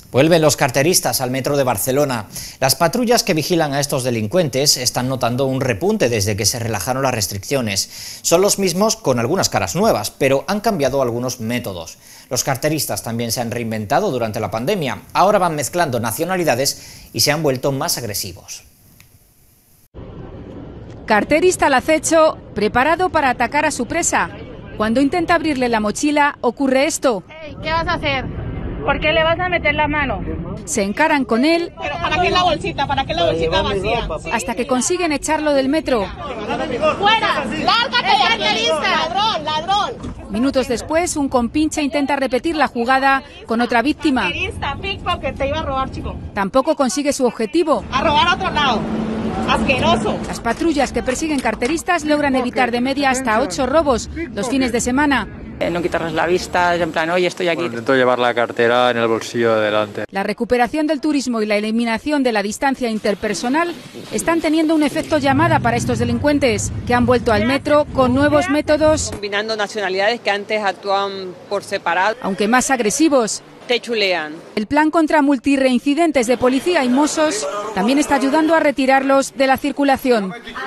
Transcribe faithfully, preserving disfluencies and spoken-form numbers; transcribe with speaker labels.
Speaker 1: Vuelven los carteristas al metro de Barcelona. Las patrullas que vigilan a estos delincuentes están notando un repunte desde que se relajaron las restricciones. Son los mismos con algunas caras nuevas, pero han cambiado algunos métodos. Los carteristas también se han reinventado durante la pandemia. Ahora van mezclando nacionalidades y se han vuelto más agresivos.
Speaker 2: Carterista al acecho, preparado para atacar a su presa. Cuando intenta abrirle la mochila, ocurre esto.
Speaker 3: Hey, ¿qué vas a hacer? ¿Por qué le vas a meter la mano?
Speaker 2: Se encaran con él.
Speaker 3: ¿Pero para qué la bolsita? ¿Para qué la bolsita vacía?
Speaker 2: Hasta que consiguen echarlo del metro.
Speaker 3: ¡Fuera! ¡Lárgate, carterista! ¡Ladrón, ladrón!
Speaker 2: Minutos después, un compinche intenta repetir la jugada con otra víctima.
Speaker 3: Carterista, pickpocket, te iba a robar, chico.
Speaker 2: Tampoco consigue su objetivo.
Speaker 3: A robar a otro lado. ¡Asqueroso!
Speaker 2: Las patrullas que persiguen carteristas logran evitar de media hasta ocho robos los fines de semana.
Speaker 4: No quitarles la vista, en plan, oye, estoy aquí.
Speaker 5: Bueno, intento llevar la cartera en el bolsillo de delante.
Speaker 2: La recuperación del turismo y la eliminación de la distancia interpersonal están teniendo un efecto llamada para estos delincuentes, que han vuelto al metro con nuevos métodos,
Speaker 4: Combinando nacionalidades que antes actuaban por separado,
Speaker 2: aunque más agresivos.
Speaker 4: te chulean.
Speaker 2: El plan contra multireincidentes de policía y mossos también está ayudando a retirarlos de la circulación.